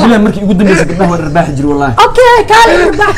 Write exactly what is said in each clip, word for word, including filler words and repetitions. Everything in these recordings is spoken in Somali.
بلا مركي يقول دم يسكت نحو الرباح يجري والله اوكي قال الرباح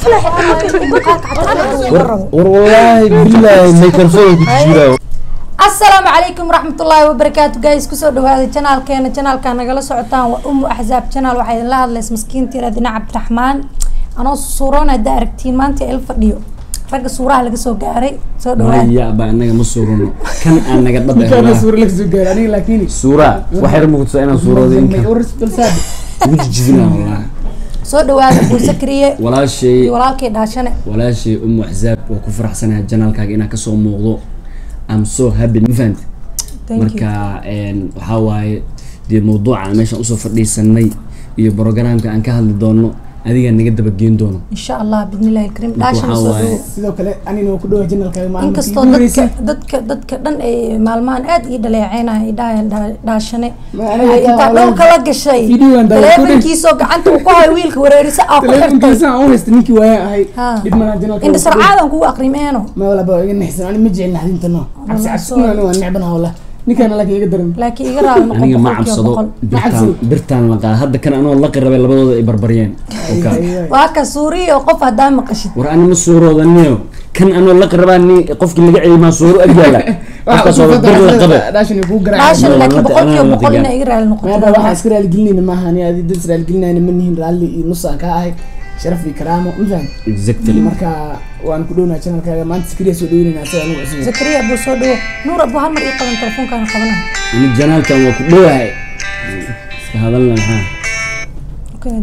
والله بالله الميكروفون بتجيره السلام عليكم ورحمة الله وبركاته جايز كسر هذا القناة كان القناة كان نقل صعطان وأم أحزاب قناة واحد الله الله مسكين ترى دينا عبد الرحمن أنا صورنا دايركتين ما أنت ألف فيديو رجع صورة على جسوا جاري صور هذا يا أبا أنا مش صورنا كان أنا قد بدأ كان صورة لك زوجة أنا لكني صورة واحد مقصود أنا صورة ذي ما يورس بالساد وجدنا والله صور هذا بوسكرية ولا شيء ولا كده عشان ولا شيء أم أحزاب وكفر حسن القناة كأجينا كسر موضوع I'm so happy نفهمت marka een waxa waaye dii mowduuca meesha usoo fadhiisanay iyo barnaamijka aan ka hadli doono adiga naga daba geen doono insha Allah bidnillahi karim daashan soo sidoo kale anina ku dhaw channelka maalmaha inkastoo dadka dadka dadka dhan ay maalmahan aad ii dhaleeceynaa idhaa daashane inta dhow kala gashay telefonkiisoo gacanta uu ku hayo wiilka wareerisa ah ku xirtay telefonkiisa oo haysta ninkii waa ahay dibna channelka inta sarcaadan ku aqrimeeno ma wala baa iga nixsan ani ma jecel naxdintano cabsi cabsuna waa nacbana wala ninkan la kiiga daran laakiin iga raal noqon aniga ma cabsado birtaan birtaan la qaad hadda kan anoo la qirabay labadooda ay barbariyeen waa ka suuriyo qof hadaa maqashid war ani ma suuroodaniyo kan anoo la qirabani qofkii laga celiyay ma suuro agyaala qofka soo bir la qabay daashan ku garaa daashan laakiin boqolkiiba boqolna iga raal noqon ma waxa iska raal gelinayna ma ahani aad dad raal gelinayna ma nihin raali nusa ka ahay sharaf iyo karaamo mafaham exactly marka waan ku doonaa channelkaaga maanta Zakariya soo dhaweynayna asaga anigu cusub Zakariya buu soo dhawo Nuur Abu Hamar ii qaban telefoonkan qabana ani channelkan waa ku dhawahay iska hadalna ha okay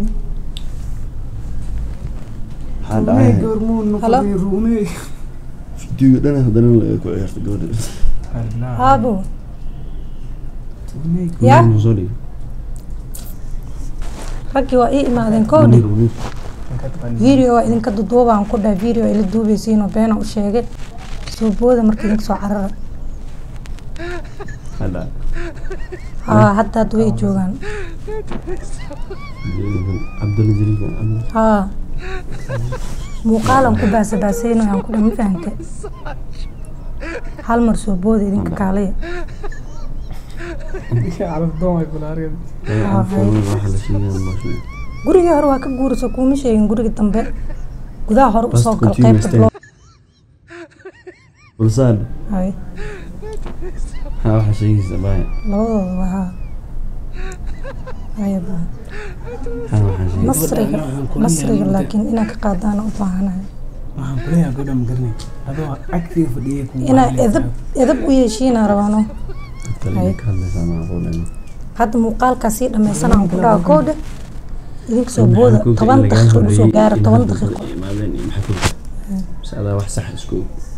hada ay gormoon no ku ruumay video dhan hadan la ku ciyaarta gabadha habo ya sorry ragii waa ii imaadeen koodi video waa idinka duduubaan ku dhahay video ila duubaysiin oo beena u sheegay soo booda markii idinka soo carara hada haa hadda dad way joogaan Abdul Jariga haa muuqaalan ku baasa baasayno aan ku dhahay ma fahantay hal mar soo booda idinka kaalaya عرف دوما يقول هاري guriga hore waa ka guurso kuma sheegin guriga dambe gudaha hore u soo gal qaybta bulsad hay ha waxa sheegaysa baay labadooda waa ayaba ha waxa sheegaysa masriga masriga laakiin inaan ka qaadaan u baahanahay waxaan ku leeyahay godam garnay adoo active fadhiyay ku ina edab edab u yeeshiina rabaano hadda muuqaalkaas ii dhameysanaan ku dhawa koodha idinka soo booda toban daqiiqo u soo gaara toban daqiiqo saada wax sax isku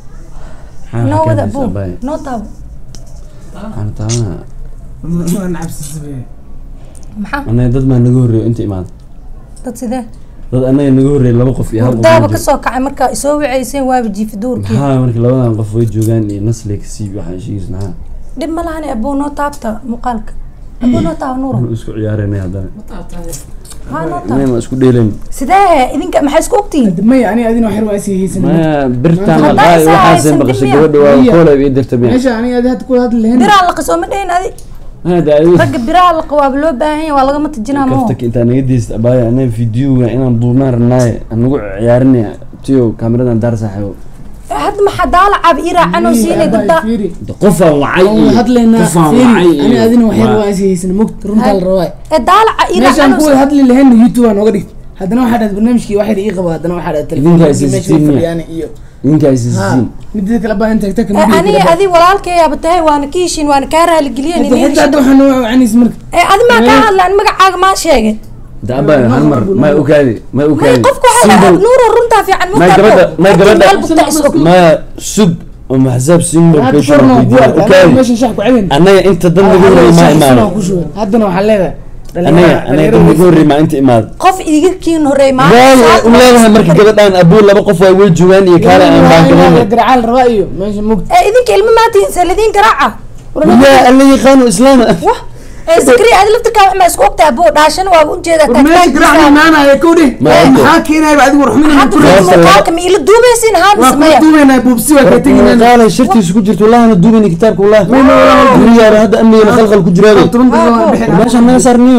noo wada buu noo taabo aan taana ma nacabsi sabay maxaa ana dad ma naga horeeyo inta imaad dad sidee dad anaga naga horeeyo laba qof iyo hal qof daaba ka soo kacay marka isoo wicayseen waaba jiif duurkii ha markii labadan qof way joogaan iyo nasleek si waxaan sheegaysnaa dib ma lahan abuu noo taabta muuqaalka abuu noo taab nuuro isku ciyaareenay hadana ha noo taab ma isku dheeleen sidee idinka maxay isku ogtiin ma yani adina wax yar waa sii haysan ma birtaan la qaay waxa seen baqashay gabadha waa koolay iyo dirtabeen meesha ani aad had ku hadli lahayn biraa la qasoo ma dheyn adi hada ay rag biraa la qawaab loo baahan yahay waa laga ma tajinaa mo kafta inta naga diist abaya ana video inaan duubnaa ranay anagu ciyaarinay tiyo kaamiradan daar saaxiibo had ma xadaala cab ira cano siinay dadda qofa wacay oo hadlayna fiiri ani adina wax yar waa sii haysan mugt runta la rabay ee daalaca ira cano ku hadli lahayn YouTube aan uga dhig hadana waxa dhad barnaamijkii wax yar ii qabo hadana waxa dhad telefoon yani iyo ninka isiin mid kala baahan tagta kan ani adi walaalkay abtahay waana kiishin waana ka raali galiyeen inay hadda waxaan wacanis marka ee adi ma ka hadlaan magacaaga ma sheegay daaba hal mar ma ogaadi ma ogaadi qofku waxa nuur runta fiican ma gabadha ma gabadha ma sub oo maxsab sinbal ka soo ogaadi meesha shax ku celin anaga inta dan lagu horeeyay ma imaan hadana waxa leedahay anaga anaga dan lagu horeeyay ma inta imaad qof idiga kiin horeey ma u leedahay marka gabadhan abuu laba qof way way joogan iyo kala aan baan galeen garacal raayo meesha mugd ee idinka ilmo ma tiin saladin garaaca ya alla yaqaan islaam ee Zakariya aad laftirka wax ma isku ogtaa buu dhaashan waa u jeedaa ka meesha garaaca maana ay ku dhig maxaa keenay baad ugu ruxmin ku muuqaalka ma ila duubaysin haan sameeya duubayna buubsi waa ka tagina qaala shirtiis ku jirto wallahi duubini kitaabka wallahi guriga hadda amniga khalkhal ku jiraado meesha ma sarniyo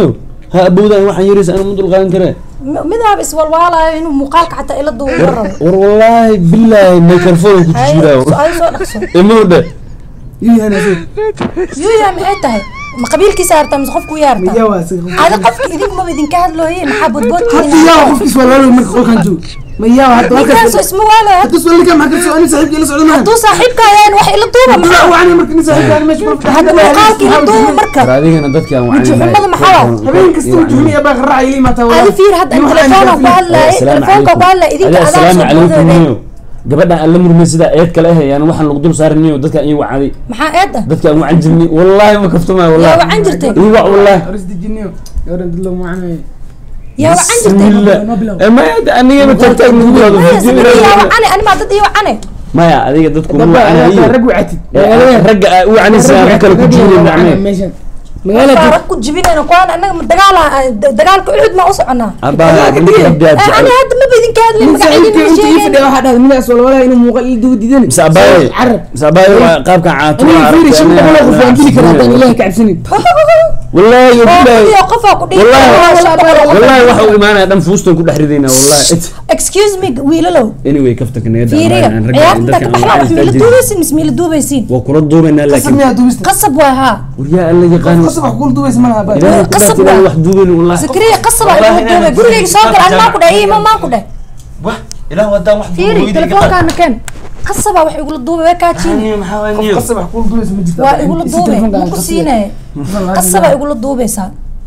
ha abowdan waxaan yariis aan mudul qaadan kare midab iswalwaalayo inuu muuqaalka xataa ila duubo rabo war wallahi billahi microphone ku jiro ay soo dhaqso imooda yiyana soo yuya maxay tahay ma qabiilkiisa harta mis qofku yaarta hada qofka idinku ma idin ka hadlooyeen maxaa bodboodkiina hadda yaa qofkiis walaalo marka qolkan joog ma yaa hadda halkaas soo isma waalo hadda soo lika maxaa soo ani saaxiibkii la socdana haduu saaxiibka ayaan wax ila duuba ma waani marka ni saaxiibkii meesh barfta hadda muuqaalka ila duuba marka adigana dadka aan wacay xumada maxaa habeen kasta wuxuu yaa baa qaraac ilaa maanta hada fiir hadda telefoon ku hadlay telefoon ku hadlay idinka assalaamu calaykum gabadha aan la murmay sida eed kale ah yani waxaan lagu dul saarinayo dadka aan wacay maxaa eeda dadka aan wacan jirnay wallahi ma kaftamaay wallahi yaa wacan jirtay iyo wax wallahi arisdi jinniyo garan dilo macnay yaa wacan jirtay ma eed aniga ma tagtay nagu wado yaa wacan ani ma dad iyo wacan maya adiga dadku ma wacan rag wacatid rag wacanaysa kala ku jiray macnay meeshan magaalada rag ku jibinayna kuwan anaga dagaal dagaalka uxud ma u soconaa abaa ani hadda ma bidin ka hadlay magaciina ma sheegay waxa dhaad midaas walaalaha inuu muuqaal ii duudidan sabaay sabaay qaabka caatu fiiri shan boqol qof aan dili karaa hadaan ilaahay ka cabsanin wallahi wallahi qofa ku dhigay wallahi waxa uu imaanaya dhan fuustan ku dhaxridayna wallahi excuse me wiilalow anyway kaftanka naga daan rag dadka la duubaysin mismiil duubaysin waa kula duubayna laakiin qasab waa ha wariya alla yaqaan qasab wax kul duubays ma laha qasab wax duubayna wallahi zakariya qasab wax duubay gurigeyga soo gal anma ku dhahay ma ma ku dhahay wax ilaa wadan wax duubay telefoonka kan qasab wax igula duubay ka jiin maxaa waniyo qasab wax kul duubays ma jirto waa igula duubay ku siinay qasab igula duubaysa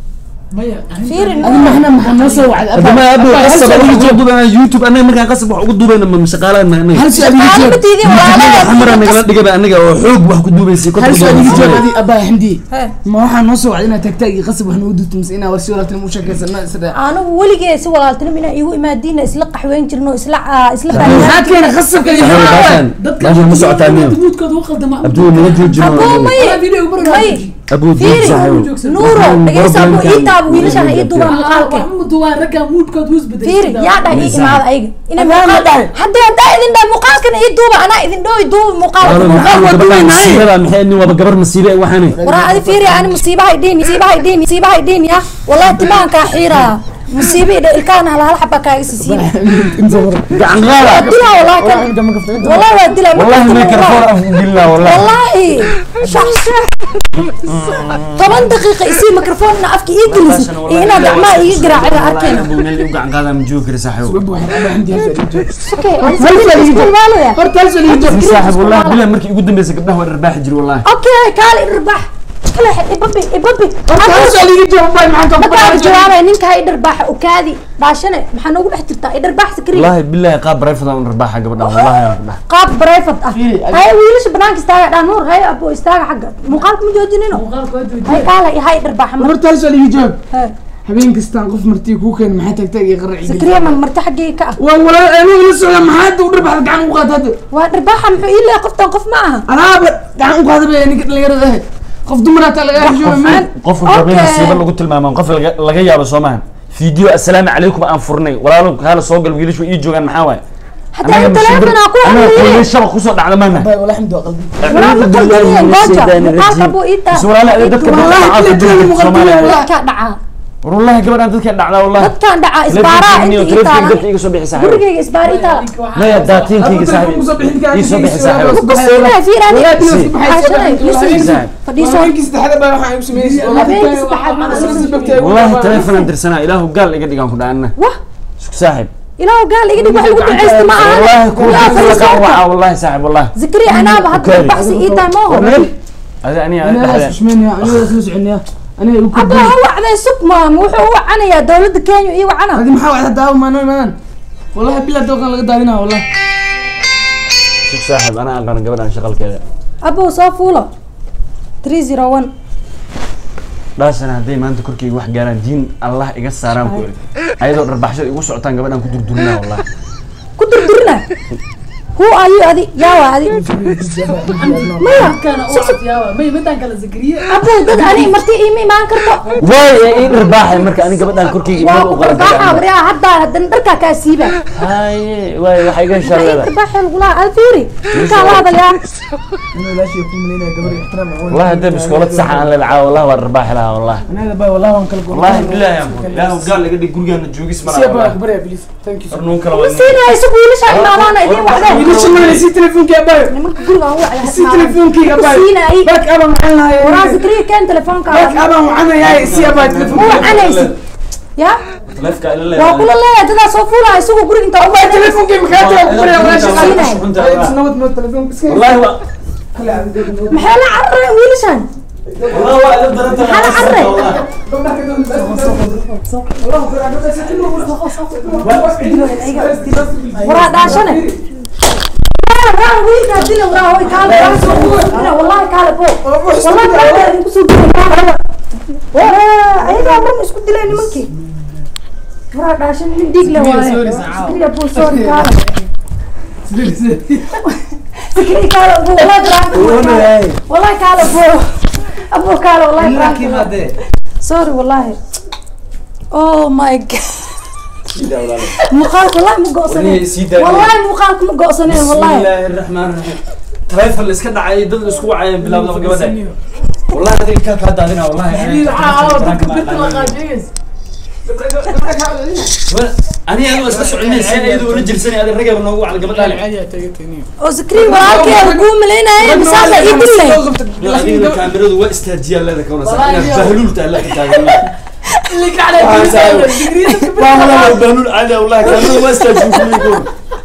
fiirin adina maxna maxaa noo soo wacday adama abu qasab ugu duubana youtube anaga markaan qasab wax ugu duubayna ma shaqaalaan ma anaga hal su'aal ma tiidi walaalaha xamara nagala dhigay anaga oo xoog wax ku duubaysay hal su'aal iga jawaabay abaa xamdi ma waxaa noo soo wacday inaad tagtaag iyo qasab wax noo duubto mise inaa warsi walaaltinimo u sheekaysana sida anigu weligee si walaaltinimo inaa igu imaadiina isla qaxweyn jirno isla isla maxaa keena qasabka iyo dadka ma socotaa miyo duudkooda u qaldama abduu nala joojino abu nuuro dhageysa abu iitaab wiilasha ay duuba muuqaalka duuba ragga moodkood wus bedel fiiri yaa dhahay imaada ayga ina muuqaal hadda hadda idin dhaa muuqaalkan ay duuba ana idin dhooy duuba muuqaalka muuqaal waa duubanay sida maxay nin waba gabar masiibe waxaan waraa adi fiiri ani musiibaha idin musiibaha idin musiibaha idin ya wallahi timaanka xiira musiibi ilkaan hal hal xabba kaaga siisiin gacan qaada dila wallahi kan wallahi waa dila wallahi microphone af billah wallahi wallahi shax shax toban daqiiqo isii microphone afki ii gelis ina gacmaha ii garaacay arkayna buunal uu gacan qaada ma joogi kara saaxiib okay horta hal su'aal iga jawaab saaxiib wallahi billah markii ugu dambeysay gabdhaha waa dharbaax jir wallahi okay kaali dharbaax kala ibabi ibabi hal su'aal iga jawaab maxaan ka badaa jawaabay ninka ay dharbaax u kaadi daashane maxaa noogu dhex jirtaa ay dharbaax sakri wallahi billahi qaab barayfad aan dharbaaxa gabadha wallahi dharbaax qaab barayfad ah hay wiilasha banaanka istaaga dhaan nuur hay abo istaaga xagga muuqaalka ma joojinino hay kaala hay dharbaax ma horta hal su'aal iga jawaab habeen kastaan qof martii ku keen maxay tagtag iyo qaraaci sakriya ma marti xaggee ka ah waa walaal anigu la socda maxaa u dharbaax gacan u qaad hada waa dharbaaxa muxuu ii leeyahay qoftan qof ma aha alaaba gacan u qaad bay ninka dhalinyarada ah qof dumaraata laga heshiyo ma qof qabin nasiiba lagu tilmaamo qof laga yaabo Soomaan video assalaamu calaykum aan furnay walaalo kala soo gal wiilashu ii joogan maxaa waay hatta telefoon aan ku hadlay shaba ku soo dhacda maana bay walaal xamdi qalbi walaal qalbi gooja muuqaalka buu ii taa walaal dadka walaal ka dhaca والله قبل أن تذكر دعنا والله كان دعاء إسبارة أنت تريد تيجي صبيح ساحب برجع إسبارة إنت ما يداتين تيجي ساحب يصبح ساحب بس لا في راني عشان فديسو كيس هذا بقى راح يسميه والله تلفون درسنا إله قال لي قد يقام كنا واه ساحب إله قال لي قد يقول لك عشت معاه والله كل شيء والله ساحب والله ذكري أنا بحط بحث إيتا ما هو هذا أنا أنا أسمع مني أنا أسمع عني أنا أبا هو على سكما مو هو أنا يا دولة كانيو إيه وأنا هذه محاولة حتى أو ما نوي مان والله بالله دوقنا لقد دارينا والله شوف ساحب أنا أقدر قبل أن شغل كذا أبو صافولة ثلاثة صفر واحد لا سنة هذي ما أنت كركي واحد قال دين الله يقص سلام كوري أيضا ربح شيء يقص عتان قبل أن كدر درنا والله كدر درنا who are you adi yaa adi maya كان أوعد يا ما يمدان كلا زكريا abu dad ani marti imi maan karto way in rabaaxay marka aniga gabadhan korkeyga waa imaad u ku baaxa qaran wariya hadda hadan dharka ka siiba haye way waxay ga shalada baaxa lagula alfiiri inta la hadal yaa إنه لا شيء يكون لنا قبل احترام والله هذا بسكولات صح انا لا والله والرباح لها والله أنا هذا باي والله وانكل والله بالله يا ابو لا قال لي غوريغان جوجيس سيبا مره أكبر يا بليز ثانك يو رنون كلا ودني siina ay sugu wiilasha imaanana idin waxda ليش ما نسيت تليفونك يا باي nimanka guriga aan wacay نسيت تليفونك يا باي siina ay باك أبا معنا يا waraa zikriya kan telefoonka باك أبا معنا يا سي باي تليفونك oo anaysi ya لفك الا waa kula leeyahay dada soo fuulay isugu guriga inta u baahan تليفونك مكاتب أكبر يا ولا شغال siina نوت نوت تليفون بس والله هو maxay la carray wiilashan والله هو انا ضربت maxaa la carray waraa dhaashane waraa wiilka dila waraa way kaale wallahi kaale bo wallahi kaale ku soo dilay waraa ayaga mar isku dilay nimankii waraa dhaashan mid dig la waaye sikriya bo sorry kaale sikriya kaale bo wallahi wallahi kaale bo abo kaale wallahi sorry wallahi oh my god مقالك والله مقوسنين والله مقالك مقوسنين والله بسم الله الرحمن الرحيم تليفون اللي اسكت عاي ضد اسكو عاي بلا بلا قبل والله هذيك كانت هذا هنا والله انا انا اسمع عندي سنه يدو رجل سنه هذا الرقم انه على قبل وسكري وراك يقوم لنا هي مسافه يدلي هذه الكاميرا هو استهجيا لك كونه سهلول تاع اللي على والله بنون على والله كانوا ما استجيبوا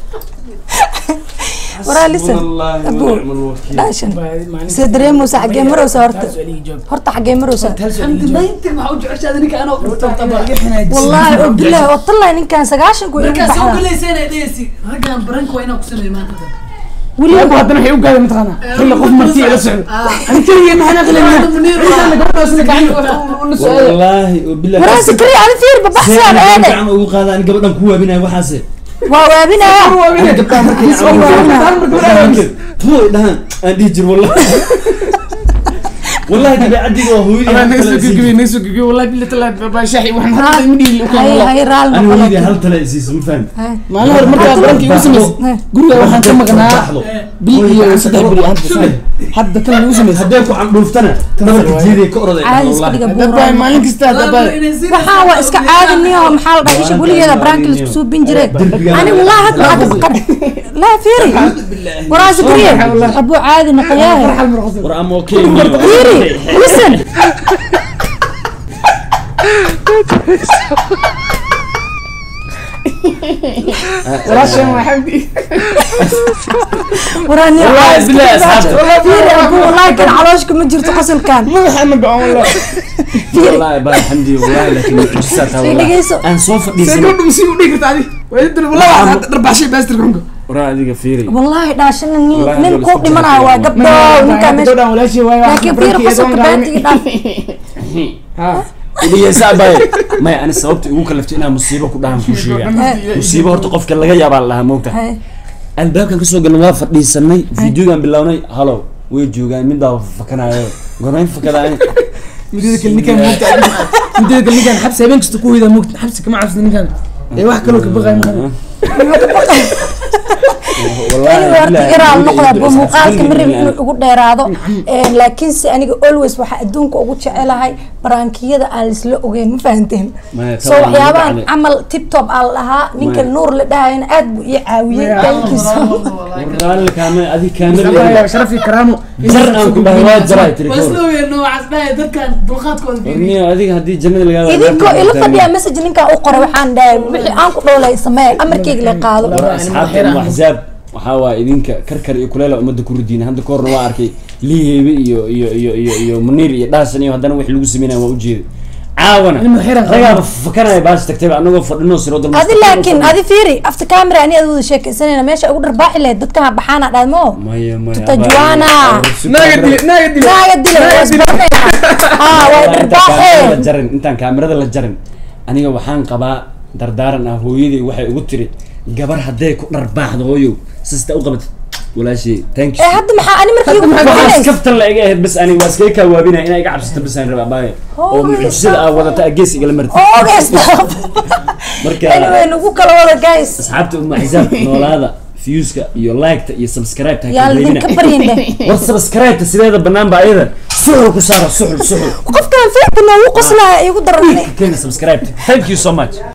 ورا لسه ابو داشن سدري موسى حق مروسه هرت هرت حق مروسه ما انت ما حوج عشان هذيك انا والله بالله والله ان كان سغاشن كو marka soo galeyseen dheesi ragan brank waa inaan ku sameeyay maanta ولي ابو هذا هي وقاعد متخانه كل قف مرتي لا سعود انا كلي ما انا غلي انا قبل اسلك عندي والله وبالله ورا سكري على فير ببحث عن هذا انا ugu qaadaan gabadhan ku waabinay waxaase waa waabinaya gabadhan markay tuu dhahan aan dhigi jir wallahi والله تبي عدي وهوي انا نسوق جوي نسوق جوي والله بالله تلا باشاحي وحنا حاطين مدي اللي هاي هاي رال انا وليدي هل تلا اسيس ما فهمت ما له مركا برانكي وسمس غوريا waxaan ka maqnaa bil iyo saddex bil hadda hadda kan uu sameeyay hadda ku aan dhuftana tabarka jiiday ka oraday والله dabay maalin kasta dabay waxa waa iska caadi niyo maxaa la dhahay isha waligeeda brank la soo bin jiray ani wallahi hadda hadda qad la fiiri waraa zikriya abu caadi naqayaa war am okay fiiri listen ولا شيء ما حبي وراني والله بالله اصحابي فيري ابو والله كان علوشكم ما جرتوا حصل كان ما حنا قاون والله والله با الحمد لله لكن معجزات والله ان صوف دي سيقول مسيو ديك تعالي ويد والله اربع شيء بس تركمكم ورا اديك فيري والله داشن نين كو دمنا waa gabdho ninka meesha wala shii way laakiin fiir qasabka baantiga dhaaf ha إلي سابع ما أنا سببت يقول كلفتي أنا مصيبة كلها مشيئة مصيبة هرت قف كلا جاي على لها موتة الباب كان كسوق النوافذ دي سنة فيديو كان باللوني هلو ويجوا كان من ده فكنا قرنين فكذا مديك اللي كان موتة مديك اللي كان حبس بينك تقول إذا موت حبس كم عرفت إن كان إيه واحد كلو كبغى مثلا والله إيران نقطة بمقال كمرة يقول ديرادو لكن سأني always واحد أدونك أقول شيء لهاي برانكية ده أليس لو أجين مفهمتين سو يابان عمل تيب توب علىها نيك النور لده هنا أد يعاوي تانكيس والله كامل هذه كامل شرفي كرامه جرنا بهوات جرايت بس لو إنه عزباء ده كان دلخاتكم إني هذه هذه جنة اللي قال إذا كو إلا فدي مسج نيك أقرأ وحان ده وحي أنكو دولا يسمى أمريكي اللي قالوا أصحاب الأحزاب waxaa idinka karkar iyo kuleela umada ku ridiina hadda koorna waa arkay liiheebe iyo iyo iyo iyo iyo munir iyo dhaasan iyo hadana wax lagu sameeyay waa u jeeday caawana ragaa fakanay baas tagtay anagoo fadhino siro dal adi laakiin adi fiiri after camera ani aad wada sheekaysanayna meesha ugu dharbaaxi lahayd dadka ma baxaana dhaadmo maya maya tajuana naga dil naga dil naga dil ah way dharbaaxi jarin intaan kaamirada la jarin aniga waxaan qabaa dardaaran ah hooyadii waxay ugu tiri gabar haday ku dharbaaxdo hooyo sista u qabat walaashii thank you ee hadda maxaa ani markii ugu waxaas horreysay kaftan la iga ahayd bas ani waa iskaga kaa waabinaya inay iga cabsato bas aan rabaa baaye oo mucjisada aa wadata gees igala martay oo stop marka anyway nagu kala wada guys asxaabta umma xisaab noolaada fiyuuska iyo like-ta iyo subscribe ta yaa idin ka baryinde war subscribe ta sideeda banaan ba ayada suxul ku saara suxul suxul qofkan fiicna uu qoslaa igu daranay keena subscribe thank you so much